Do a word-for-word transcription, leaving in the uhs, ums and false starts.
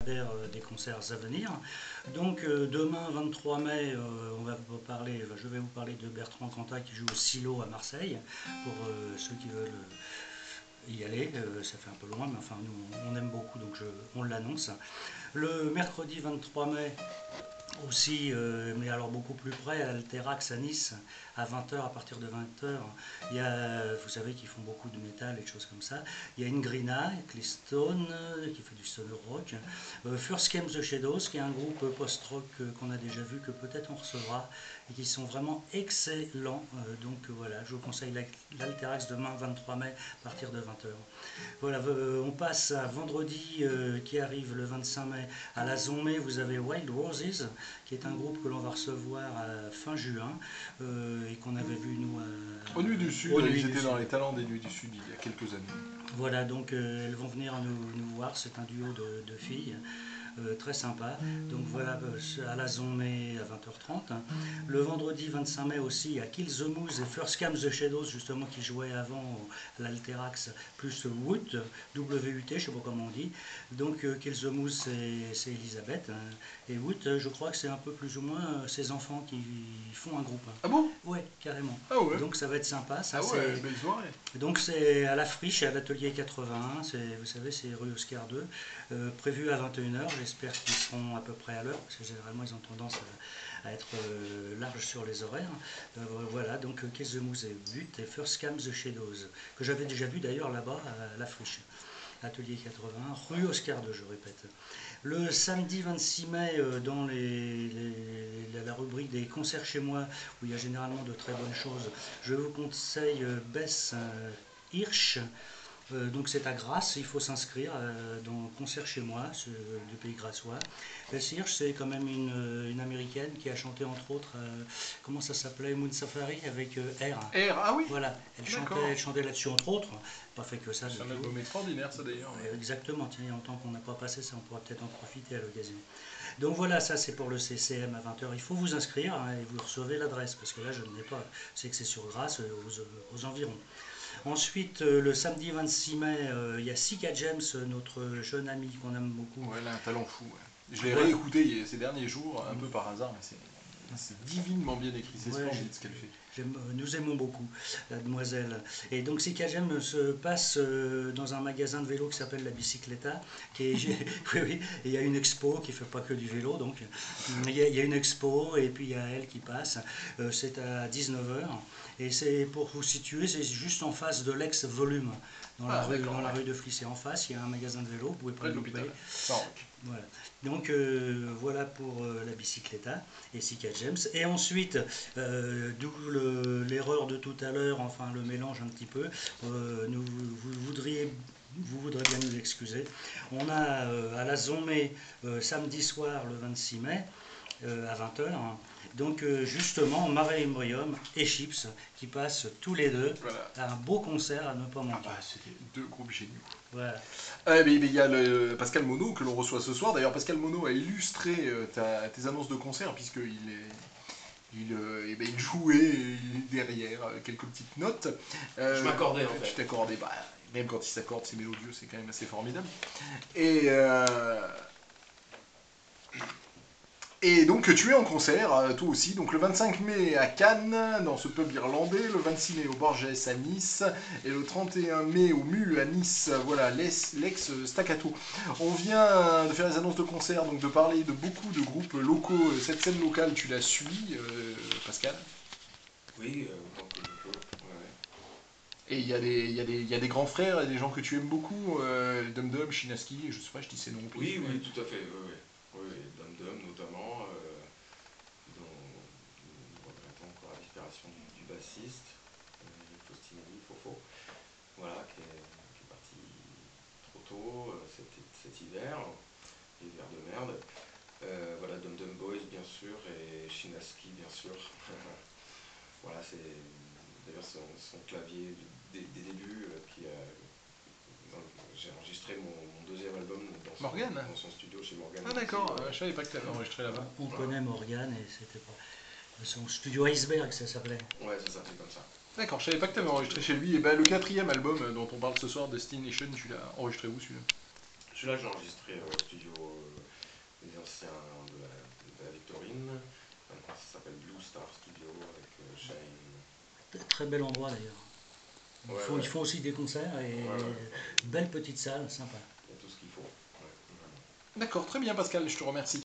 hebdomadaire euh, des concerts à venir. Donc euh, demain vingt-trois mai, euh, on va vous parler, enfin, je vais vous parler de Bertrand Cantat qui joue au Silo à Marseille, pour euh, ceux qui veulent euh, y aller. Euh, ça fait un peu loin, mais enfin nous on aime beaucoup, donc je, on l'annonce. Le mercredi vingt-trois mai, aussi, euh, mais alors beaucoup plus près, à l'Alterax à Nice, à vingt heures, à partir de vingt heures, il y a, vous savez qu'ils font beaucoup de métal et de choses comme ça. Il y a Ingrina, Clistone, euh, qui fait du stoner rock. Euh, First Came the Shadows, qui est un groupe post-rock euh, qu'on a déjà vu, que peut-être on recevra, et qui sont vraiment excellents. Euh, donc euh, voilà, je vous conseille l'Alterax demain, vingt-trois mai, à partir de vingt heures. Voilà, euh, on passe à vendredi euh, qui arrive le vingt-cinq mai à la Zombie. Vous avez Wild Roses, qui est un groupe que l'on va recevoir à fin juin euh, et qu'on avait vu nous à, Aux Nuits du Sud, aux ils Nuits du étaient dans Sud. les talents des Nuits du Sud il y a quelques années. Voilà, donc euh, elles vont venir nous, nous voir. C'est un duo de, de filles. Euh, très sympa. Donc voilà, euh, à la Zombie à vingt heures trente. Le vendredi vingt-cinq mai aussi, à Kill the Moose et First Came the Shadows, justement, qui jouaient avant à l'Alterax, plus Woot, W U T, je ne sais pas comment on dit. Donc euh, Kill the Moose, c'est Elisabeth. Hein. Et Woot, euh, je crois que c'est un peu plus ou moins euh, ses enfants qui font un groupe. Ah bon? Ouais, carrément. Ah ouais? Donc ça va être sympa. Ça, Ah ouais, c'est belle soirée. donc c'est à la friche, à l'atelier quatre-vingt-un, vous savez, c'est rue Oscar deux, euh, prévu à vingt et une heures. J'espère qu'ils seront à peu près à l'heure, parce que généralement ils ont tendance à, à être euh, larges sur les horaires. Euh, voilà, donc euh, Kiss the Moose et But et First Came the Shadows, que j'avais déjà vu d'ailleurs là-bas à la friche. Atelier quatre-vingts, rue Oscar deux, je répète. Le samedi vingt-six mai, euh, dans les, les- la rubrique des concerts chez moi, où il y a généralement de très bonnes choses, je vous conseille euh, Bess euh, Hirsch. Euh, donc c'est à Grasse, il faut s'inscrire euh, dans Concert chez moi, ce, du Pays Grassois. Bess Hirsch, c'est quand même une, euh, une américaine qui a chanté entre autres, euh, comment ça s'appelait, Moon Safari avec euh, R. R, ah oui? Voilà, elle chantait, D'accord. elle chantait là-dessus entre autres, pas fait que ça du C'est un tout. album extraordinaire, ça d'ailleurs. Euh, Exactement, tiens, il y a longtemps qu'on n'a pas passé ça, on pourra peut-être en profiter à l'occasion. Donc voilà, ça c'est pour le C C M à vingt heures. Il faut vous inscrire hein, et vous recevez l'adresse, parce que là je ne l'ai pas. C'est que c'est sur Grasse, euh, aux, aux environs. Ensuite, euh, le samedi vingt-six mai, euh, il y a Sika James, notre jeune ami qu'on aime beaucoup. Ouais, elle a un talent fou. Ouais. Je l'ai Ouais. réécouté ces derniers jours, un peu par hasard, mais c'est c'est divinement bien écrit, c'est Ouais, splendide ce qu'elle fait. nous aimons beaucoup la demoiselle. Et donc Sika James se passe euh, dans un magasin de vélo qui s'appelle la Bicicletta. Qui est, oui, oui, et il y a une expo qui ne fait pas que du vélo. Donc il y, a, il y a une expo et puis il y a elle qui passe. Euh, c'est à dix-neuf heures. Et c'est pour vous situer, c'est juste en face de l'ex-volume. Dans la, Ah, rue, dans d'accord, la ouais. rue de Flissé en face, il y a un magasin de vélo, vous pouvez pas Près le de l'hôpital. louper. Saint-Roch. Voilà. Donc euh, voilà pour euh, la Bicicletta et Sika James. Et ensuite, euh, d'où l'erreur de tout à l'heure, enfin le mélange un petit peu, euh, nous, vous, voudriez, vous voudrez bien nous excuser. On a euh, à la Zombie euh, samedi soir le vingt-six mai euh, à vingt heures. Hein. Donc euh, justement, Mare Imbrium et Chips qui passent tous les deux Voilà. à un beau concert à ne pas Ah manquer. bah, c'était deux groupes géniaux. Voilà. Ah, mais il y a le Pascal Monod que l'on reçoit ce soir. D'ailleurs, Pascal Monod a illustré euh, ta- tes annonces de concert, puisqu'il est. Il, euh, eh ben, il jouait derrière euh, quelques petites notes. Euh, Je m'accordais, en fait. Tu t'accordais, bah, même quand il s'accorde, c'est mélodieux, c'est quand même assez formidable. Et, euh, et donc tu es en concert, euh, toi aussi, donc le vingt-cinq mai à Cannes, dans ce pub irlandais, le vingt-six mai au Borges à Nice, et le trente et un mai au Mule à Nice, voilà, l'ex Staccato. On vient de faire les annonces de concert, donc de parler de beaucoup de groupes locaux. Cette scène locale, tu la suis, euh, Pascal? Oui, euh, autant que je peux. Ouais, ouais. Et il y, a des- il y, a des- il y a des grands frères, il y a des gens que tu aimes beaucoup, euh, Dum Dum, Chinaski, je sais pas, je dis ces noms au pif, Oui, mais- oui, tout à fait. Oui, oui. Oui, Dum Dum notamment, euh, dont nous regrettons encore la disparition du, du bassiste, euh, Faustinelli, Fofo, voilà, qui est, qui est parti trop tôt euh, cet, cet hiver, hiver de merde. Euh, voilà, Dum Dum Boys bien sûr, et Chinaski bien sûr. Voilà, c'est d'ailleurs son, son clavier des, des débuts euh, qui a. J'ai enregistré mon, mon deuxième album dans son, Morgane? dans son studio chez Morgane. Ah d'accord, Music, euh, ouais. je savais pas que tu avais enregistré là-bas. On Voilà. connaît Morgane et c'était pas. Son studio Iceberg, ça s'appelait. Ouais, ça s'appelait comme ça. D'accord, je savais pas que tu avais enregistré chez lui. Et ben le quatrième album euh, dont on parle ce soir, Destination, tu l'as enregistré où celui-là? Celui-là, j'ai enregistré au studio, euh, très bel endroit d'ailleurs. Ils, Ouais, font, ouais. ils font aussi des concerts et Ouais, ouais. belle petite salle, sympa. Il y a tout ce qu'il faut. Ouais, vraiment. D'accord, très bien Pascal, je te remercie.